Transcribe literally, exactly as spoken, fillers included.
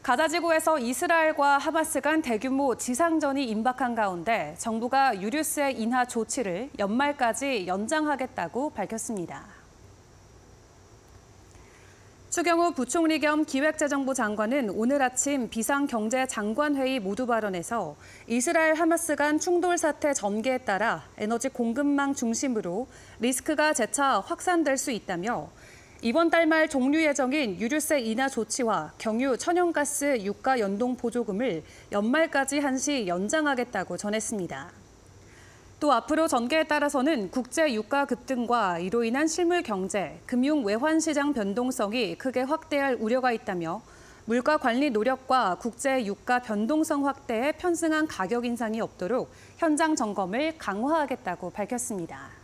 가자지구에서 이스라엘과 하마스 간 대규모 지상전이 임박한 가운데 정부가 유류세 인하 조치를 연말까지 연장하겠다고 밝혔습니다. 추경호 부총리 겸 기획재정부 장관은 오늘 아침 비상경제장관회의 모두 발언에서 이스라엘 하마스 간 충돌 사태 전개에 따라 에너지 공급망 중심으로 리스크가 재차 확산될 수 있다며 이번 달 말 종료 예정인 유류세 인하 조치와 경유 천연가스 유가 연동 보조금을 연말까지 한시 연장하겠다고 전했습니다. 또 앞으로 전개에 따라서는 국제 유가 급등과 이로 인한 실물 경제, 금융 외환 시장 변동성이 크게 확대할 우려가 있다며 물가 관리 노력과 국제 유가 변동성 확대에 편승한 가격 인상이 없도록 현장 점검을 강화하겠다고 밝혔습니다.